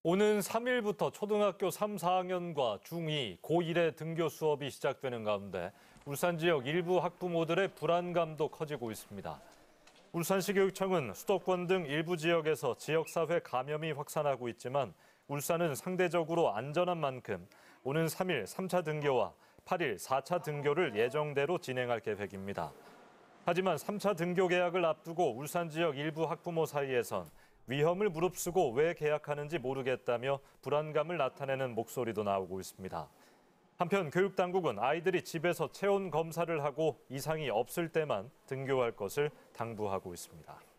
오는 3일부터 초등학교 3, 4학년과 중2, 고1의 등교 수업이 시작되는 가운데 울산 지역 일부 학부모들의 불안감도 커지고 있습니다. 울산시 교육청은 수도권 등 일부 지역에서 지역사회 감염이 확산하고 있지만 울산은 상대적으로 안전한 만큼 오는 3일 3차 등교와 8일 4차 등교를 예정대로 진행할 계획입니다. 하지만 3차 등교 개학을 앞두고 울산 지역 일부 학부모 사이에선 위험을 무릅쓰고 왜 개학하는지 모르겠다며 불안감을 나타내는 목소리도 나오고 있습니다. 한편 교육당국은 아이들이 집에서 체온 검사를 하고 이상이 없을 때만 등교할 것을 당부하고 있습니다.